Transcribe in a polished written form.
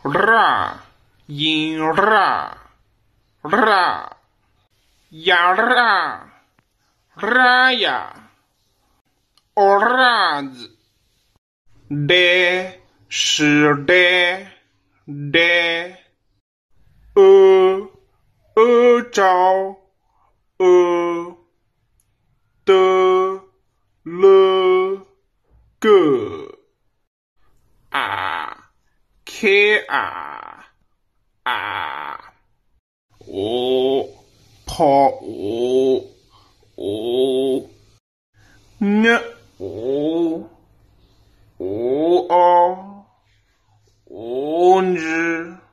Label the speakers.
Speaker 1: ra, yin ra, ra, ya ra, raya, oraz, de, 是的，的，照，的，了，个，啊，开啊，跑日